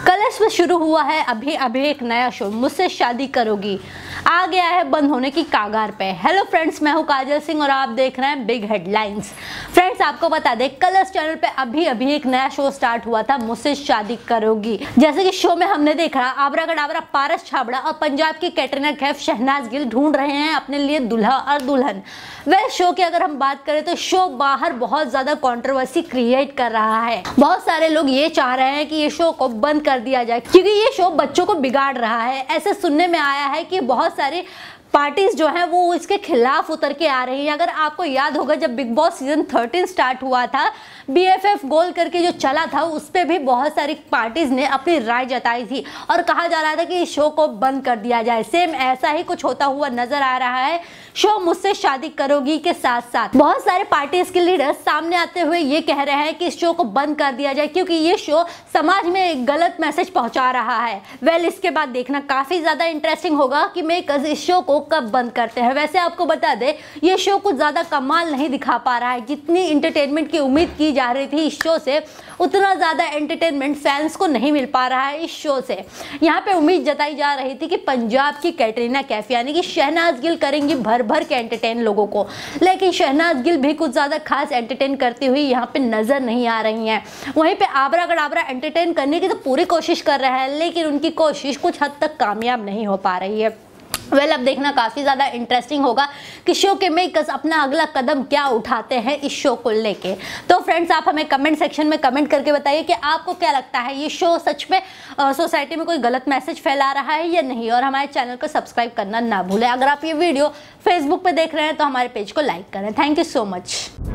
Colours में शुरू हुआ है अभी एक नया शो मुझसे शादी करोगी, आ गया है बंद होने की कागार पे। हेलो फ्रेंड्स, मैं हूं काजल सिंह और आप देख रहे हैं बिग हेडलाइंस। फ्रेंड्स, आपको बता दें कलर्स चैनल पे अभी एक नया शो स्टार्ट हुआ था मुझसे शादी करोगी। जैसे कि शो में हमने देखा आबरा गडाबरा पारस छाबड़ा और पंजाब की कैटरीना कैफ शहनाज गिल ढूंढ रहे हैं अपने लिए दुल्हा और दुल्हन। वह शो की अगर हम बात करें तो शो बाहर बहुत ज्यादा कंट्रोवर्सी क्रिएट कर रहा है। बहुत सारे लोग ये चाह रहे हैं कि ये शो को बंद कर दिया जाए क्योंकि ये शो बच्चों को बिगाड़ रहा है। ऐसे सुनने में आया है कि बहुत सारे पार्टीज जो है वो इसके खिलाफ उतर के आ रही है। अगर आपको याद होगा जब बिग बॉस सीजन 13 स्टार्ट हुआ था, BFF गोल करके जो चला था उस पे भी बहुत सारी पार्टीज ने अपनी राय जताई थी और कहा जा रहा था कि इस शो को बंद कर दिया जाए। सेम ऐसा ही कुछ होता हुआ नजर आ रहा है शो मुझसे शादी करोगी के साथ साथ। बहुत सारे पार्टीज के लीडर्स सामने आते हुए ये कह रहे हैं कि इस शो को बंद कर दिया जाए क्योंकि ये शो समाज में एक गलत मैसेज पहुंचा रहा है। वेल, इसके बाद देखना काफी ज्यादा इंटरेस्टिंग होगा कि मेकर्स इस शो को कब बंद करते हैं। वैसे आपको बता दें ये शो कुछ ज्यादा कमाल नहीं दिखा पा रहा है। जितनी इंटरटेनमेंट की उम्मीद की जा रही थी इस शो से, उतना ज्यादा एंटरटेनमेंट फैंस को नहीं मिल पा रहा है इस शो से। यहाँ पे उम्मीद जताई जा रही थी कि पंजाब की कैटरीना कैफ यानी कि शहनाज गिल करेंगी भर के एंटरटेन लोगों को, लेकिन शहनाज गिल भी कुछ ज्यादा खास एंटरटेन करती हुई यहाँ पे नजर नहीं आ रही हैं। वहीं पे आबरा गडाबरा एंटरटेन करने की तो पूरी कोशिश कर रहे हैं, लेकिन उनकी कोशिश कुछ हद तक कामयाब नहीं हो पा रही है। वेल, अब देखना काफी ज्यादा इंटरेस्टिंग होगा कि शो के मेकर्स अपना अगला कदम क्या उठाते हैं इस शो को लेके। तो फ्रेंड्स, आप हमें कमेंट सेक्शन में कमेंट करके बताइए कि आपको क्या लगता है ये शो सच में सोसाइटी में कोई गलत मैसेज फैला रहा है या नहीं। और हमारे चैनल को सब्सक्राइब करना ना भूलें। अगर आप ये वीडियो फेसबुक पे देख रहे हैं तो हमारे पेज को लाइक करें। Thank you so much.